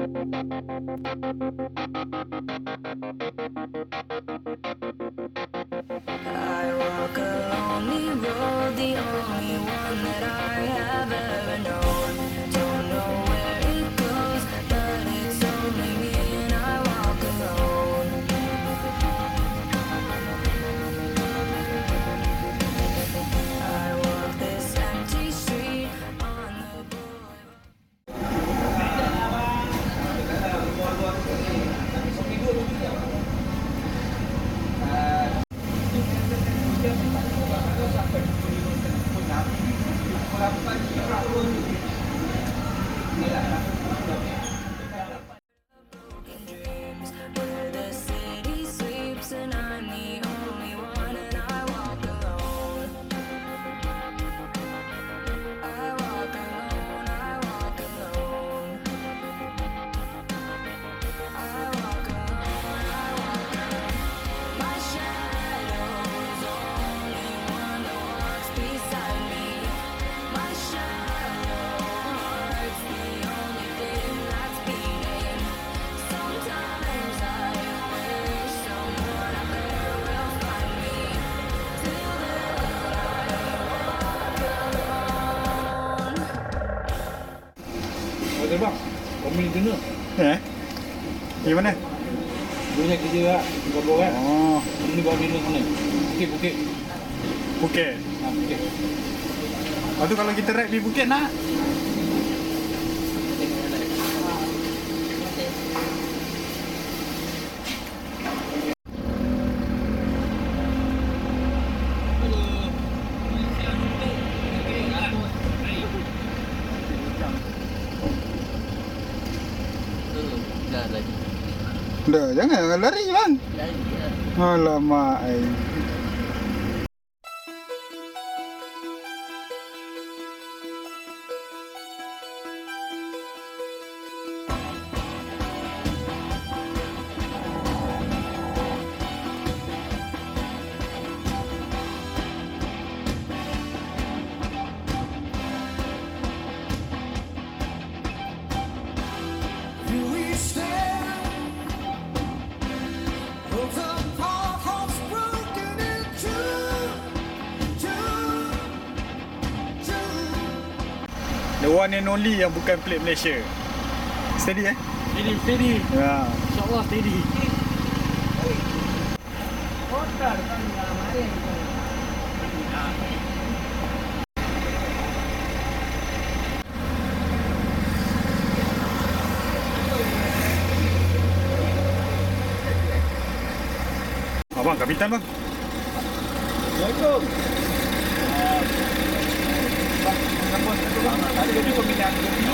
I walk a lonely road, the only one that I have ever known. Don't know where it goes, but it's only me and I walk alone. I walk this empty street on the boulevard. Broken dreams where the city sleeps and I'm the only one and I walk alone. I walk alone, I walk alone. I walk alone, I walk alone. My shadow's only one that walks beside me. My shallow heart's the only thing that's beating. Sometimes I wish someone out there will find me. Till then Okey bang, kami dinner. Di mana? Dunia kerja lah, gabung kan. Oh, Ini bawa dinner mana? Bukit. Phuket. Bukit. Lepas tu kalau kita ride di Phuket nak? Dah, jangan lari bang. Alamak. The one and only yang bukan plate Malaysia. Steady Steady. Ya. InsyaAllah steady. Abang, kapitan bang. Assalamualaikum. Tadi jadi peminat.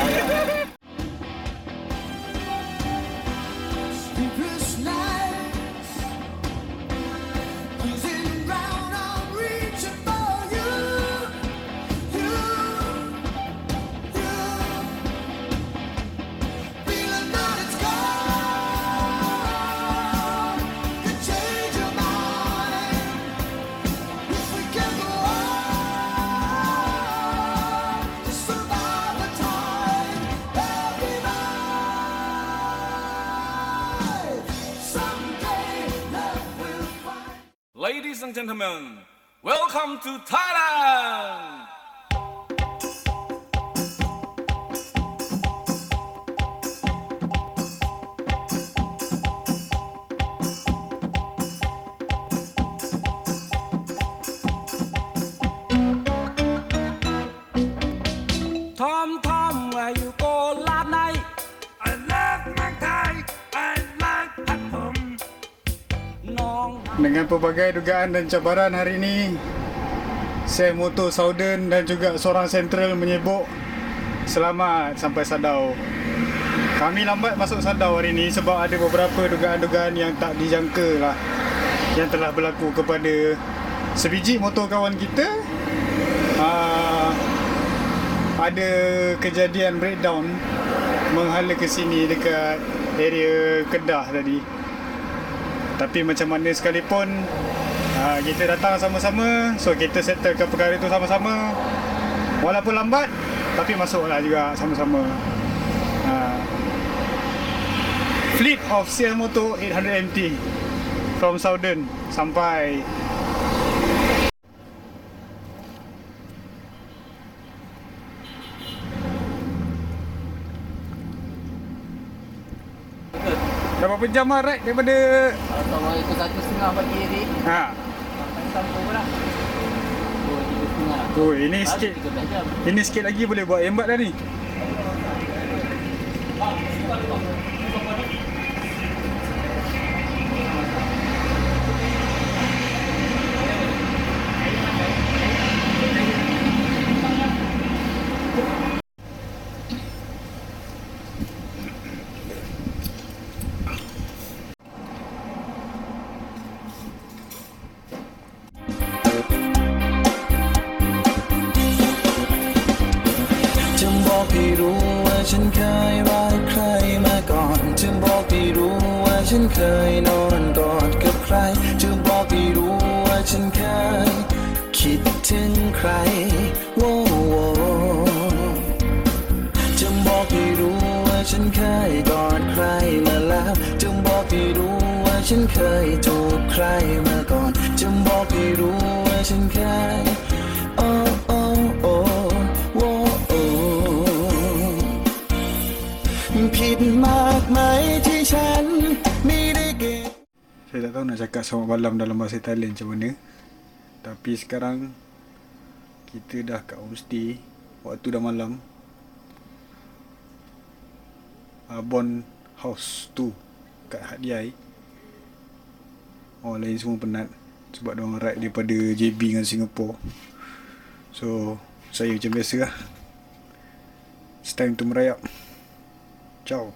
Ladies and gentlemen, welcome to Thailand! Tom, where you go last night? I left my Thai, I like at home. Dengan pelbagai dugaan dan cabaran hari ini, saya motor Southern dan juga seorang Central menyebut selamat sampai Sadau. Kami lambat masuk Sadau hari ini sebab ada beberapa dugaan-dugaan yang tak dijangka lah yang telah berlaku kepada sebiji motor kawan kita. Ada kejadian breakdown menghala ke sini dekat area Kedah tadi. Tapi macam mana sekalipun, kita datang sama-sama, so kita settlekan perkara itu sama-sama. Walaupun lambat, tapi masuklah juga sama-sama. fleet of Siam Moto 800 MT from Southern sampai dah berapa jam lah ride daripada Kalau ikut 1.5 pagi ni, ha. sampai sampai pula. 2.5. Oh, ini sikit. 13 jam. Ini sikit lagi boleh buat embat dah ni. จะบอกให้รู้ว่าฉันเคยรักใครมาก่อนจะบอกให้รู้ว่าฉันเคยนอนกอดกับใครจะบอกให้รู้ว่าฉันเคยคิดถึงใครโว้โวจะบอกให้รู้ว่าฉันเคยกอดใครมาแล้วจะบอกให้รู้ว่าฉันเคยจูบใครมาก่อนจะบอกให้รู้ว่าฉันเคยโอ้โอ้โอ้โว้โอ้ผิดมากไหมที่ฉันไม่ได้เก็บ Saya tak tahu nak cakap selamat malam dalam bahasa Thailand macam mana. Tapi sekarang kita dah kat homestay. Waktu dah malam. Bon House tu kat Hadiai. Orang lain semua penat sebab diorang ride daripada JB dengan Singapore. So saya macam biasa lah. It's time to merayap. Ciao.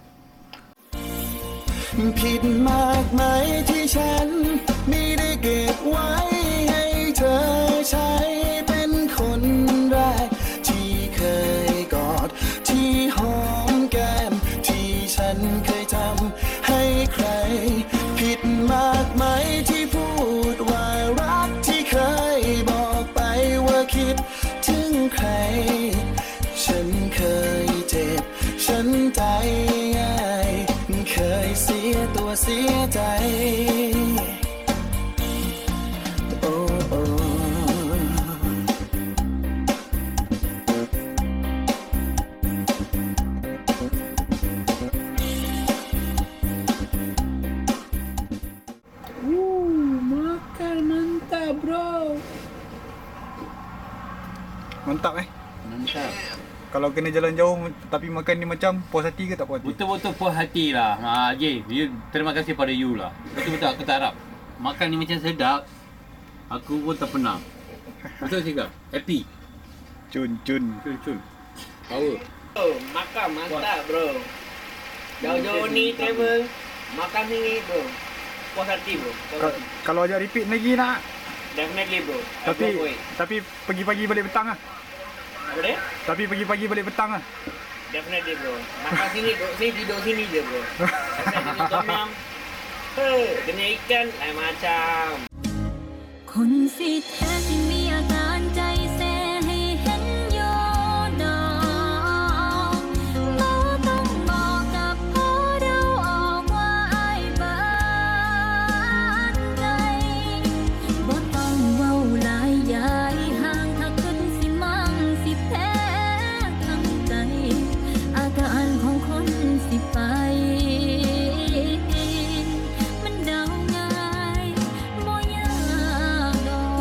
ผิดมากไหมที่ฉันไม่ได้เก็บไว้ให้เธอใช้เป็นคนแรกที่เคยกอดที่หอมแก้มที่ฉันเคยทำให้ใครผิดมากไหมที่พูดว่ารักที่เคยบอกไปว่าคิดถึงใครฉันเคยเจ็บฉันใจง่ายเคยเสียตัวเสียใจโอ้โอ้ Makan mantap bro. Mantap Mantap. Kalau kena jalan jauh tapi makan ni macam puas hati ke tak puas hati? Betul-betul puas hati lah. Terima kasih pada you lah. Betul-betul aku tak harap. Makan ni macam sedap. Aku pun tak pernah. Betul cakap? Happy. Cun. Cun. Power. Oh, makan mantap bro. Jauh-jauh ni travel, makan ni bro. Puas hati bro. Puas hati. Kalau ajak repeat lagi nak. Definitely bro. Tapi pergi pagi balik petang lah. Apa dia? Tapi pergi pagi balik petang lah. Definitely bro. Makan sini, duduk sini, tidur sini je bro. Sampai tom yum. Kena ikan lain macam. คนสิแท้ที่มีอาการใจแสให้เห็นโยดอกบ่ต้องบอกกับพ่อเดาออกว่าอ้ายบาดใจบ่ต้องเว้าหลายยายห่างถ้าขึ้นสิมั่งสิแพ้ทั้งใจอาการของคนสิไปมันเดาง่ายบ่ยากดอก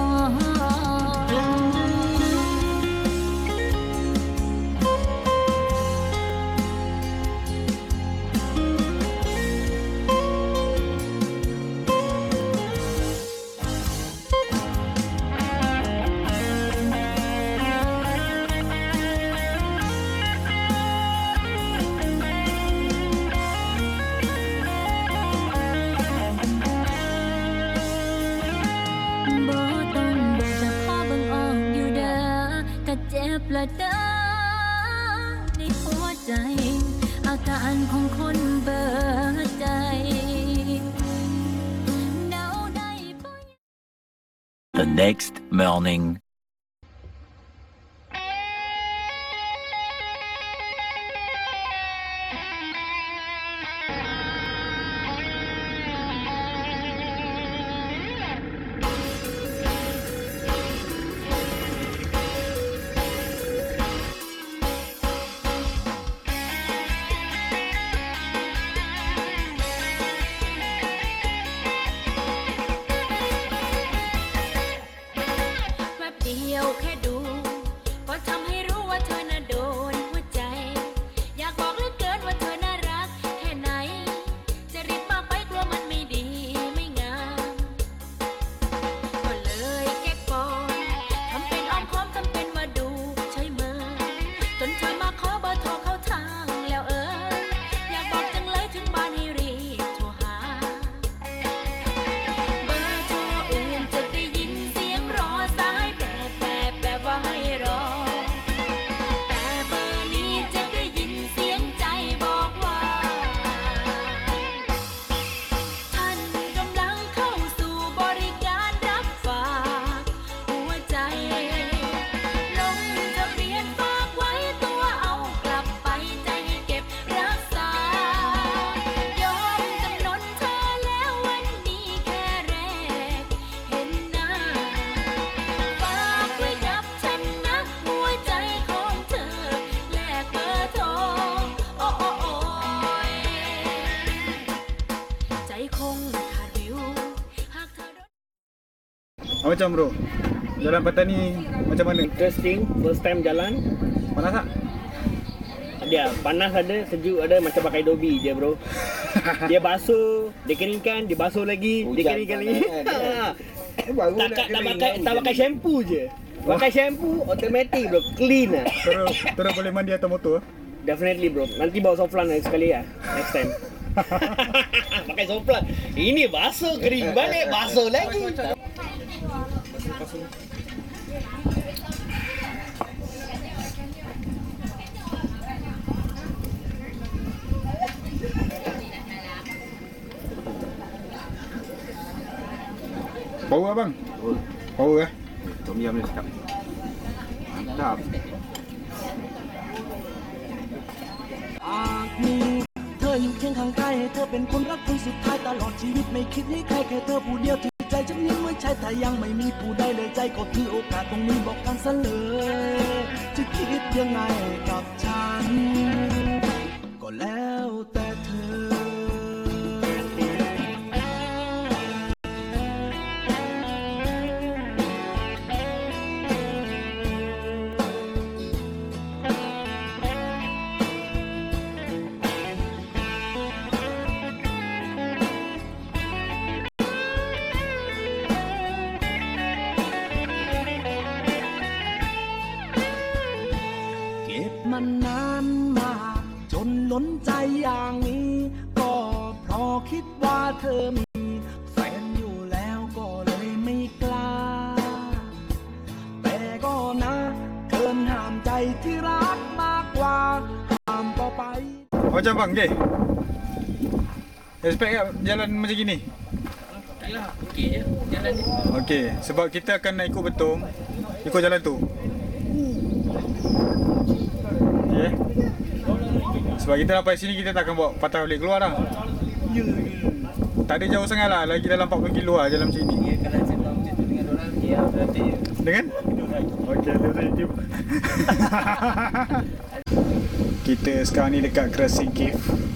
บ่ต้องบอกแต่พ่อเบิ่งออกอยู่เด้อกะเจ็บละเด้อในหัวใจ อาการของคนเบิดใจเดาได้บ่ The next morning. Macam bro, jalan Patani macam mana? Interesting. First time jalan. Panas tak? Dia panas ada, sejuk ada, macam pakai dobi je bro. Dia basuh, dia keringkan, dia basuh lagi, dia keringkan lagi. Tak pakai shampoo je. Pakai shampoo automatic bro, clean lah. Terus boleh mandi atas motor. Definitely bro. Nanti bawa soflan lagi sekali lah. Next time. Pakai soflan. Ini basuh, kering balik, basuh lagi. Bau abang? Bau eh? Tom yum dia sedap. Mantap. มีเธออยู่เคียงข้างกายให้เธอเป็นคนรักคนสุดท้ายตลอดชีวิตไม่คิดให้ใครแค่เธอผู้เดียวที่ใจฉันนี้ไม่ใช่ถ้ายังไม่มีผู้ใดเลยใจก็ถือโอกาสตรงนี้บอกกันซะเลยจะคิดยังไงกับฉันก็แล้วแต่เธอ มันนานมาจนล้นใจอย่างนี้ก็เพราะคิดว่าเธอมีแฟนอยู่แล้วก็เลยไม่กล้าแต่ก็นะเกินห้ามใจที่รักมากกว่าห้ามต่อไป Macam bang, okay? Expect tak jalan macam gini? Yalah, okey je jalan ni. Okey, sebab kita akan nak ikut betong, ikut jalan tu. Okay? Sebab kita sampai sini kita tak akan bawa patah balik keluar dah. Tak ada jauh sangat lah, lagi dalam 40 kilo lah jalan macam ni. Kalau saya tahu macam tu dengan orang dia berarti Dengan? Okey, dia YouTube. Kita sekarang ni dekat Crossing Cave.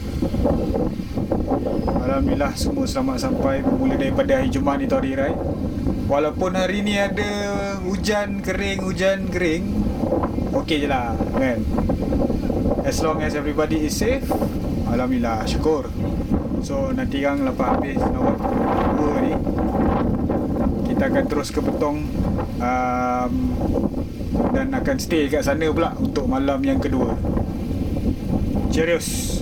Alhamdulillah semua selamat sampai bermula daripada hari Jumaat ni hari raya. Walaupun hari ni ada hujan kering, okey je lah kan. As long as everybody is safe, alhamdulillah, syukur. So nanti kan lepas habis nawab 2 ni, kita akan terus ke Betong dan akan stay kat sana pula untuk malam yang kedua. Cheers.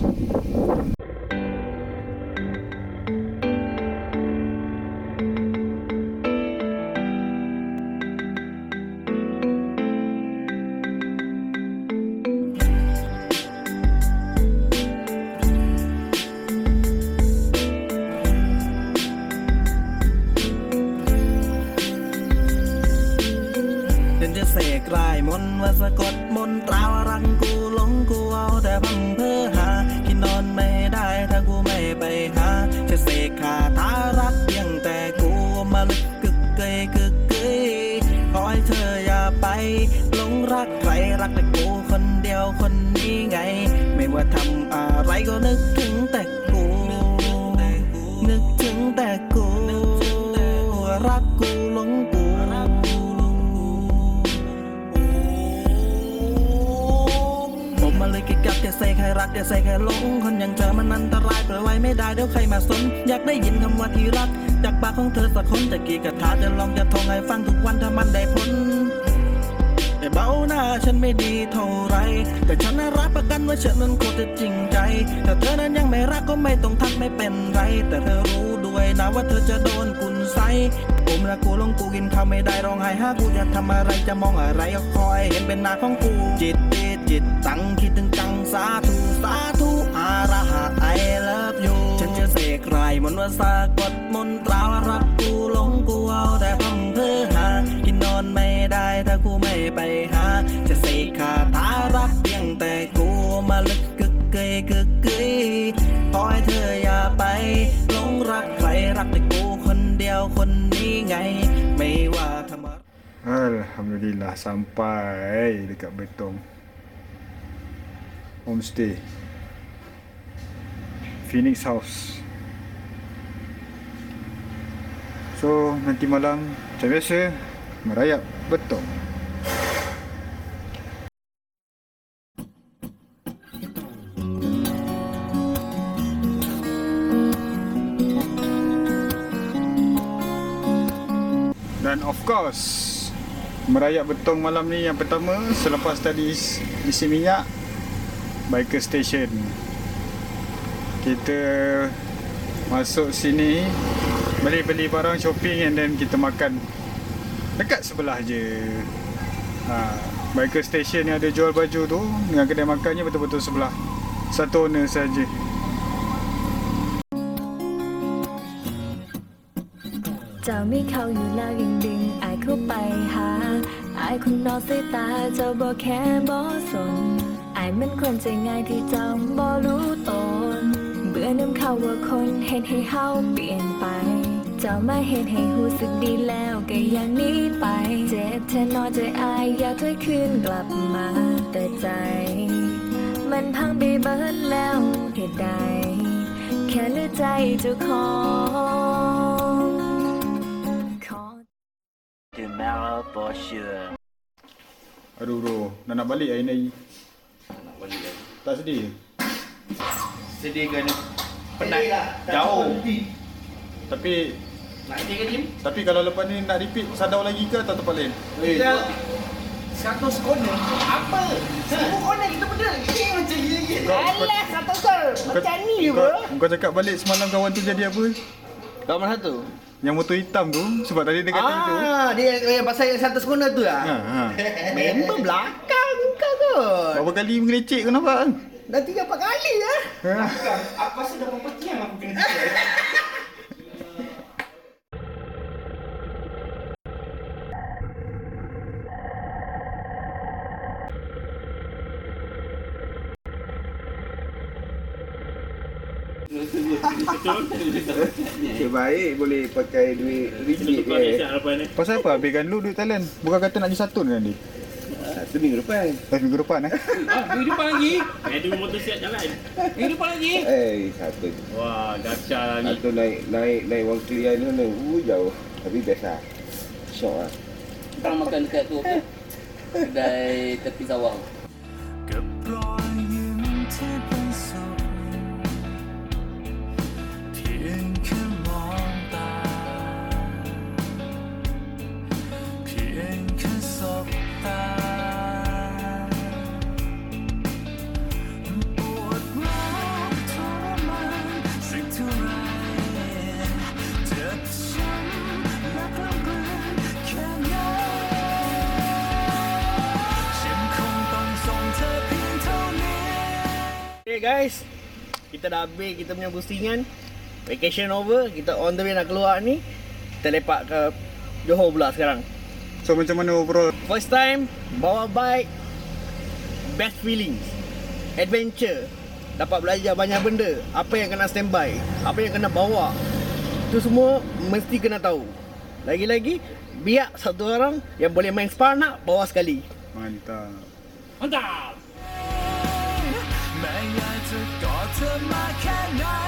เสกลายมนต์ว่าสะกดมนตราว่ารังกูหลงกูเอาแต่พังเพ้อหากินนอนไม่ได้ถ้ากูไม่ไปหาจะเสกคาถารักเพียงแต่กูมาลึกกึกเกยขอให้เธออย่าไปหลงรักใครรักแต่กูคนเดียวคนนี้ไงไม่ว่าทำอะไรก็นึกถึงแต่กูนึกถึงแต่กูรักกูหลงกูเลยกับจะเสกให้รักจะเสกให้หลงคนอย่างเธอมันอันตรายปล่อยไว้ไม่ได้เดี๋ยวใครมาสนอยากได้ยินคำว่าที่รักจากปากของเธอสักคนจะกี่คาถาจะลองจะท่องให้ฟังทุกวันถ้ามันได้ผลแต่เบ้าหน้าฉันไม่ดีเท่าไรแต่ฉันน่ารับประกันว่าฉันนั้นโคตรจะจริงใจแต่เธอนั้นยังไม่รักก็ไม่ต้องทักไม่เป็นไรแต่เธอรู้ด้วยนะว่าเธอจะโดนกุนไซผมรักกูหลงกูกินข้าวไม่ได้ร้องไห้หากูจะทำอะไรจะมองอะไรก็คอยเห็นเป็นหน้าของกูจิตตังคิดถึงจังสาธุอาระหะ I love you ฉันจะเสกรายมนต์ว่าสะกดมนตราว่ารักกูหลงกูเอาแต่พังเพ้อหากินนอนไม่ได้ถ้ากูไม่ไปหาจะเสกคาถารักเพียงแต่กูมาลึกกึกเกยขอให้เธออย่าไปหลงรักใครรักแต่กูคนเดียวคนนี้ไงไม่ว่าทำอะไร Alhamdulillah sampai dekat Betong Homestay Phoenix House. So nanti malam macam biasa merayap betul. Dan of course merayap betong malam ni yang pertama selepas tadi isi minyak biker station. Kita masuk sini beli barang shopping and then kita makan dekat sebelah je. Biker station yang ada jual baju tu dengan kedai makannya betul-betul sebelah. Satu owner saja. เจ้ามีเขาอยู่แล้วยังดึงอายเข้าไปหาอายคนนอกสายตาเจ้าบ่แค่บ่สนอายมันคนใจง่ายที่เจ้าบ่รู้ตนเบื่อน้ำเขาว่าคนเห็นให้เฮาเปลี่ยนไปเจ้ามาเห็นให้รู้สึกดีแล้วก็อย่างนี้ไปเจ็บแทนนอนใจอายอยากถอยคืนกลับมาแต่ใจมันพังไปเบิดแล้วเหตุใดแค่เหลือใจเจ้าของ Tomorrow for sure. Aduh bro, dah nak balik hari ni. Nak balik lagi. Tak sedih? Sedih kan? Penat. Jauh. Tapi Nak sedih ke Jim? Tapi kalau lepas ni nak repeat Sadau lagi ke atau tempat lain? 100 corner. Apa? 1000 corner kita pedal. Ini macam gini. Alah, 100 macam ni bro. Kau cakap balik semalam kawan tu jadi apa? Kau mana satu? Yang motor hitam tu. Sebab tadi dia kata itu. Dia yang pasal yang 100 corner tu lah. Ha. Member belakang kau kot. Berapa kali mengelecek kau nampak? Dah 3-4 kali lah. Apa pasal dah berapa jam aku kena Sebaik boleh pakai duit ringgit Pasal apa habiskan lu duit Thailand? Bukan kata nak disatun kan dia? Satu minggu depan. Minggu depan minggu depan lagi? Dua motor siap jalan. Minggu depan lagi? Satu. Wah, dahsyat ni. Satu naik wang kelian tu jauh. Tapi biasa. Syok lah. Kita makan dekat tu apa? Kedai tepi sawah. กับรอยยิ้มที่เป็นสุขเพียงแค่มองตาเพียงแค่สบตาปวดร้าวทรมานสักเท่าไรเจ็บช้ำและกล้ำกลืนแค่ไหนฉันคงต้องส่งเธอเพียงเท่านี้ Okay guys, kita dah habis kita punya boostingan. Vacation over, kita on the way nak keluar ni. Kita lepak ke Johor pula sekarang. So macam mana overall? First time bawa bike, best feelings, adventure, dapat belajar banyak benda. Apa yang kena standby, apa yang kena bawa, itu semua mesti kena tahu. Lagi-lagi biar satu orang yang boleh main sparnak bawa sekali. Mantap. Mantap. แม้อยากจะกอดเธอมาแค่ไหน